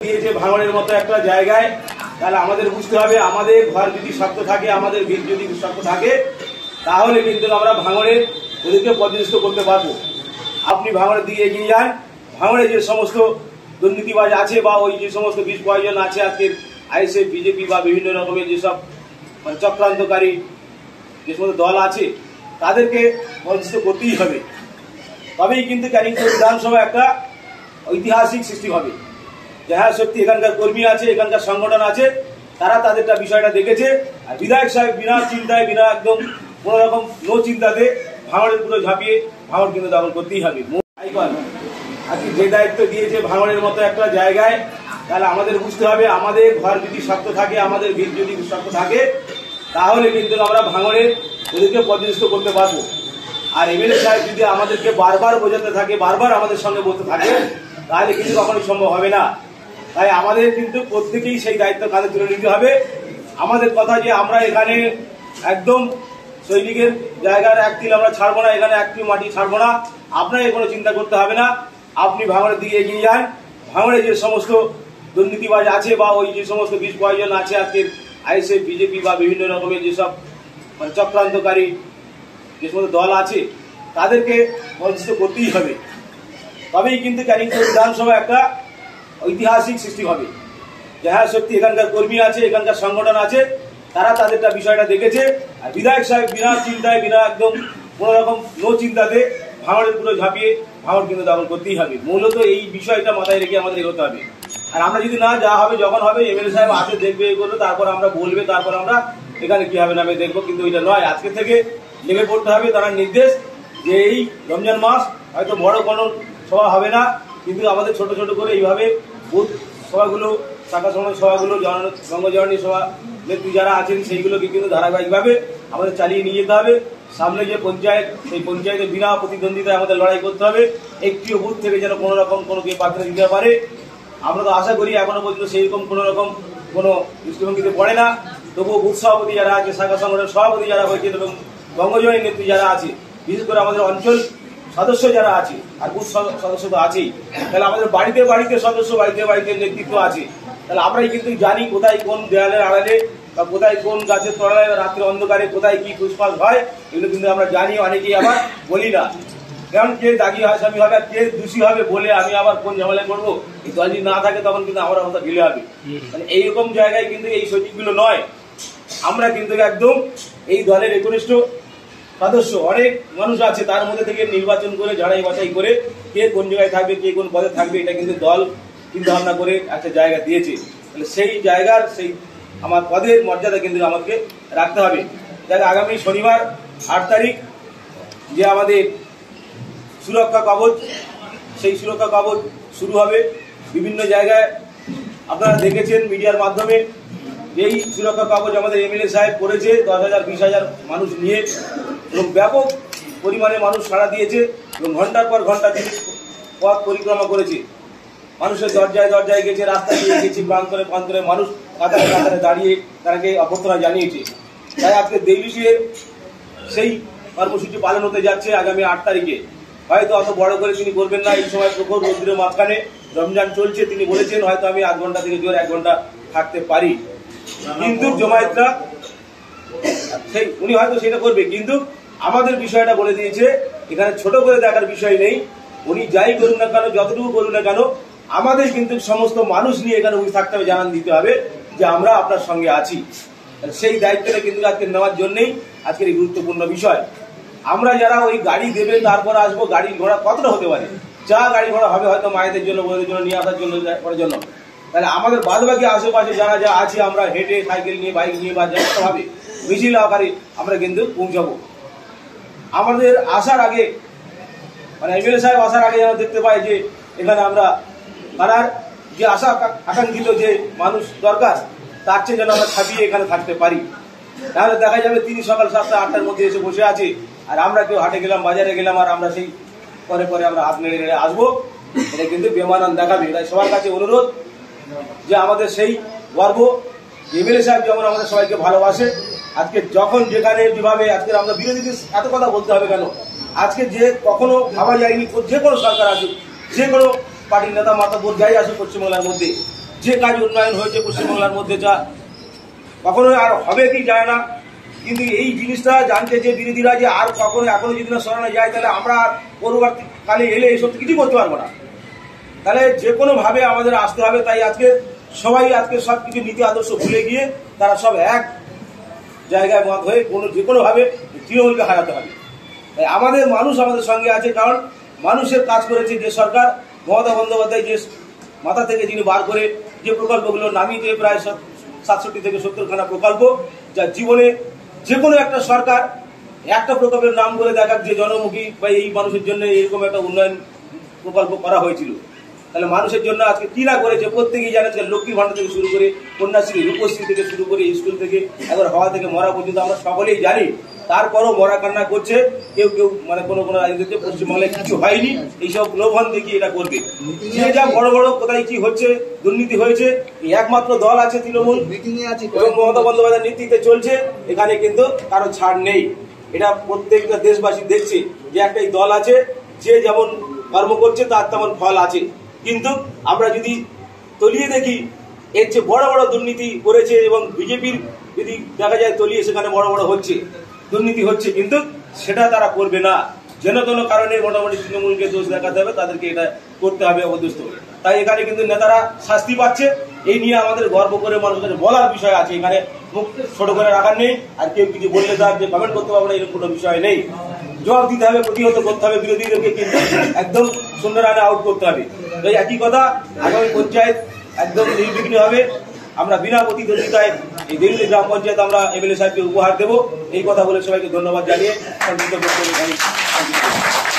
দিয়েছে ভাঙড়ের মতো একটা জায়গায়, তাহলে আমাদের বুঝতে হবে আমাদের ঘর যদি শক্ত থাকে, আমাদের ভিত যদি শক্ত থাকে, তাহলে কিন্তু আমরা ভাঙড়ের ওদেরকে পর্যদস্ত করতে পারবো। আপনি ভাঙড়ের দিকে এগিয়ে যান, ভাঙড়ে যে সমস্ত দুর্নীতিবাজ আছে বা ওই যে সমস্ত বিষ প্রয়োজন আছে আজকের আইএসএফ বিজেপি বা বিভিন্ন রকমের যেসব চক্রান্তকারী যে সমস্ত দল আছে তাদেরকে পর্যদস্ত করতেই হবে। তবেই কিন্তু ক্যানিংটন বিধানসভা একটা ঐতিহাসিক সৃষ্টি হবে। যে হ্যাঁ সত্যি এখানকার কর্মী আছে, এখানকার সংগঠন আছে, তারা তাদেরটা বিষয়টা দেখেছে। আর বিধায়ক সাহেব বিনা চিন্তায়, বিনা একদম কোনো রকম নো চিন্তাতে ভাঙড়ের পুরো ঝাঁপিয়ে ভাঙড় কিন্তু দখল করতেই হবে। আজকে যে দায়িত্ব দিয়েছে ভাঙড়ের মতো একটা জায়গায়, তাহলে আমাদের বুঝতে হবে আমাদের ঘর যদি শক্ত থাকে, আমাদের ভিত যদি শক্ত থাকে, তাহলে কিন্তু আমরা ভাঙড়ের ওদেরকে পর্যদস্ত করতে পারবো। আর এমএলএ সাহেব যদি আমাদেরকে বারবার বোঝাতে থাকে, বারবার আমাদের সঙ্গে বলতে থাকে, তাহলে কিন্তু কখনোই সম্ভব হবে না। তাই আমাদের কিন্তু প্রত্যেকেই সেই দায়িত্ব কাঁধে তুলে নিতে হবে। আমাদের কথা যে আমরা এখানে একদম সৈনিকের জায়গার এক তিল আমরা ছাড়বো না, এখানে এক তিল মাটি ছাড়বো না, আপনাকে কোনো চিন্তা করতে হবে না। আপনি ভাঙড়ের দিকে এগিয়ে যান, ভাঙড়ে যে সমস্ত দুর্নীতিবাজ আছে বা ওই যে সমস্ত বিষ প্রয়োজন আছে আজকের আইএসএফ বিজেপি বা বিভিন্ন রকমের যেসব চক্রান্তকারী যে সমস্ত দল আছে তাদেরকে পর্যদস্ত করতেই হবে। তবেই কিন্তু ক্যানিংটন বিধানসভা একটা ঐতিহাসিক সৃষ্টি হবে। যে হ্যাঁ সত্যি এখানকার কর্মী আছে, এখানকার সংগঠন আছে, তারা তাদেরটা বিষয়টা দেখেছে। আর বিধায়ক সাহেব বিনা চিন্তায়, বিনা একদম কোনো রকম নো চিন্তাতে ভাঙড়ের পুরো ঝাঁপিয়ে ভাঙড় কিন্তু দখল করতেই হবে। মূলত এই বিষয়টা মাথায় রেখে আমাদের এগোতে হবে। আর আমরা যদি না যা হবে যখন হবে এমএলএ সাহেব আসে দেখবে, এ করবে, তারপর আমরা বলবে, তারপর আমরা এখানে কি হবে না হবে দেখবো, কিন্তু এটা নয়। আজকে থেকে লেগে পড়তে হবে তারা নির্দেশ যে এই রমজান মাস হয়তো বড় কোনো সভা হবে না, কিন্তু আমাদের ছোট ছোট করে এইভাবে বুথ সভাগুলো, শাখা সভাগুলো, গঙ্গজননী সভা নেত্রী যারা আছেন সেইগুলোকে কিন্তু ধারাবাহিকভাবে আমাদের চালিয়ে নিয়ে যেতে হবে। সামনে যে পঞ্চায়েত, সেই পঞ্চায়েতে বিনা প্রতিদ্বন্দ্বিতায় আমাদের লড়াই করতে হবে। একটিও বুথ থেকে যেন কোনো রকম কোনো কেউ প্রার্থী দিতে পারে। আমরা তো আশা করি এখনো পর্যন্ত সেইরকম কোনো রকম কোনো দৃষ্টিভঙ্গিতে পড়ে না। তবুও বুথ সভাপতি যারা আছে, শাখা সংগঠনের সভাপতি যারা হয়েছে এবং গঙ্গজননী নেত্রী যারা আছে, বিশেষ করে আমাদের অঞ্চল সদস্য যারা আছে আর বুথ সদস্য তো আছেই, তাহলে আমাদের বাড়িতে বাড়িতে সদস্য, বাড়িতে বাড়িতে নেতৃত্ব আছে। তাহলে আমরাই কিন্তু জানি কোথায় কোন দেয়ালের আড়ালে বা কোথায় কোন গাছের তলায় রাত্রে অন্ধকারে কোথায় কি ফুসফাস হয়, এগুলো কিন্তু আমরা জানি। অনেকেই আবার বলি না, কারণ কে দাগি আসামি হবে, কে দোষী হবে বলে আমি আবার কোন ঝামেলায় করবো। এই দল যদি না থাকে তখন কিন্তু আমার অবস্থা ঢিলে হবে। মানে এইরকম জায়গায় কিন্তু এই সচিবগুলো নয়। আমরা কিন্তু একদম এই দলের একনিষ্ঠ সদস্য, অনেক মানুষ আছে, তার মধ্যে থেকে নির্বাচন করে ঝাড়াই বাছাই করে কে কোন জায়গায় থাকবে, কে কোন পদে থাকবে, এটা কিন্তু দল চিন্তা ভাবনা করে একটা জায়গা দিয়েছে। তাহলে সেই জায়গার সেই আমার পদের মর্যাদা কিন্তু আমাকে রাখতে হবে। দেখ আগামী শনিবার 8 তারিখ যে আমাদের সুরক্ষা কবচ, সেই সুরক্ষা কবচ শুরু হবে বিভিন্ন জায়গায়। আপনারা দেখেছেন মিডিয়ার মাধ্যমে এই সুরক্ষা কবচ আমাদের এমএলএ সাহেব করেছে 10,000 20,000 মানুষ নিয়ে, এবং ব্যাপক পরিমাণে মানুষ সাড়া দিয়েছে এবং ঘন্টার পর ঘন্টা তিনি পথ পরিক্রমা করেছে। মানুষের দরজায় দরজায় গেছে, রাস্তায় দিয়ে গেছে, প্রান্তরে প্রান্তরে মানুষ কাতারে কাতারে দাঁড়িয়ে তাকে অভ্যর্থনা জানিয়েছে। তাই আজকে দেবীশের সেই কর্মসূচি পালন হতে যাচ্ছে আগামী 8 তারিখে। হয়তো অত বড় করে তিনি করবেন না, এই সময় প্রখর রৌদ্রের মাঝখানে রমজান চলছে, তিনি বলেছেন হয়তো আমি 8 ঘন্টা থেকে জোর 1 ঘন্টা থাকতে পারি, কিন্তু জমায়েতরা সেই উনি হয়তো সেটা করবে। কিন্তু আমাদের বিষয়টা বলে দিয়েছে, এখানে ছোট করে দেখার বিষয় নেই। উনি যাই করুন না কেন, যতটুকু করুন না কেন, আমাদের কিন্তু সমস্ত মানুষ নিয়ে এখানে উনি থাকতে হবে, জানান দিতে হবে যে আমরা আপনার সঙ্গে আছি। সেই দায়িত্বটা কিন্তু আজকে নেওয়ার জন্যই আজকের এই গুরুত্বপূর্ণ বিষয়। আমরা যারা ওই গাড়ি দেবে তারপর আসবো, গাড়ি ঘোড়া কতটা হতে পারে, যা গাড়ি ঘোড়া হবে হয়তো মায়েদের জন্য, বোনদের জন্য নিয়ে আসার জন্য, করার জন্য। তাহলে আমাদের বাদবাকি আশেপাশে যারা যা আছে, আমরা হেঁটে, সাইকেল নিয়ে, বাইক নিয়ে বা যেতে হবে, মিছিল আকারে আমরা কিন্তু পৌঁছাবো। আমাদের আসার আগে, মানে এমএলএ সাহেব আসার আগে যেন দেখতে পাই যে এখানে আমরা তার যে আশা আকাঙ্ক্ষিত যে মানুষ দরকার, তার চেয়ে যেন আমরা ছাপিয়ে এখানে থাকতে পারি। তাহলে দেখা যাবে তিনি সকাল 7টা 8টার মধ্যে এসে বসে আছে, আর আমরা কেউ হাটে গেলাম, বাজারে গেলাম, আর আমরা সেই পরে পরে আমরা হাত নেড়ে নেড়ে আসবো। এটা কিন্তু বেমানান দেখাবে। তাই সবার কাছে অনুরোধ যে আমাদের সেই গর্ব, এমএলএ সাহেব যেমন আমাদের সবাইকে ভালোবাসে, আজকে যখন যেখানে যেভাবে আজকে আমরা বিরোধীদের এত কথা বলতে হবে কেন, আজকে যে কখনো ভাবা যায়নি যে কোনো সরকার আসুক, যে কোনো পার্টির নেতা মাতা বোধ যাই আসুক পশ্চিমবাংলার মধ্যে, যে কাজ উন্নয়ন হয়েছে পশ্চিমবাংলার মধ্যে যা কখনো আর হবে কি যায় না, কিন্তু এই জিনিসটা জানতে যে বিরোধীরা যে আর কখনো এখনো যদি না সরানো যায় তাহলে আমরা পরবর্তীকালে এলে এইসব কিছু করতে পারবো না। তাহলে যে কোনোভাবে আমাদের আসতে হবে। তাই আজকে সবাই আজকে সব কিছু নীতি আদর্শ ভুলে গিয়ে তারা সব এক জায়গায় মত হয়ে যে কোনোভাবে তৃণমূলকে হারাতে হবে। তাই আমাদের মানুষ আমাদের সঙ্গে আছে, কারণ মানুষের কাজ করেছে যে সরকার মমতা বন্দ্যোপাধ্যায় যে মাথা থেকে যিনি বার করে যে প্রকল্পগুলো নামিয়েছে, প্রায় 67 থেকে 70খানা প্রকল্প, যা জীবনে যে কোনো একটা সরকার একটা প্রকল্পের নাম করে দেখাক যে জনমুখী বা এই মানুষের জন্য এরকম একটা উন্নয়ন প্রকল্প করা হয়েছিল। তাহলে মানুষের জন্য আজকে কি না করেছে প্রত্যেকেই জানে। লক্ষ্মী ভাণ্ডার থেকে শুরু করে কন্যাশ্রী, রূপশ্রী থেকে শুরু করে স্কুল থেকে একবার হওয়া থেকে মরা পর্যন্ত আমরা সকলেই জানি। তারপরও মরা কান্না করছে কেউ কেউ, মানে কোনো কোনো রাজনীতিতে পশ্চিমবাংলায় কিছু হয়নি, এইসব লোভন দেখিয়ে এটা করবে। যে যা বড় বড় কোথায় কি হচ্ছে, দুর্নীতি হয়েছে, একমাত্র দল আছে তৃণমূল এবং মমতা বন্দ্যোপাধ্যায়ের নেতৃত্বে চলছে, এখানে কিন্তু কারো ছাড় নেই। এটা প্রত্যেকটা দেশবাসী দেখছে যে একটাই দল আছে, যে যেমন কর্ম করছে তার তেমন ফল আছে। কিন্তু আমরা যদি তলিয়ে দেখি এর চেয়ে বড় বড় দুর্নীতি করেছে, এবং বিজেপির যদি দেখা যায় তলিয়ে সেখানে বড় বড় হচ্ছে দুর্নীতি হচ্ছে, কিন্তু সেটা তারা করবে না। যেন কোনো কারণে মোটামুটি তৃণমূলকে দোষ দেখাতে হবে, তাদেরকে এটা করতে হবে অবদুষ্ট। তাই এখানে কিন্তু নেতারা শাস্তি পাচ্ছে, এই নিয়ে আমাদের গর্ব করে মানুষের বলার বিষয় আছে। এখানে মুখ ছোট করে রাখার নেই, আর কেউ কিছু বললে তার যে কমেন্ট করতে পারবো না এরকম কোনো বিষয় নেই। জবাব দিতে হবে, প্রতিহত করতে হবে, বিরোধীদেরকে কিন্তু একদম সুন্দর রানে আউট করতে হবে। তাই একই কথা, আগামী পঞ্চায়েত একদম নির্বিঘ্ন হবে। আমরা বিনা প্রতিদ্বন্দ্বিতায় এই দিল্লি গ্রাম পঞ্চায়েত আমরা এমএলএ সাহেবকে উপহার দেবো। এই কথা বলে সবাইকে ধন্যবাদ জানিয়ে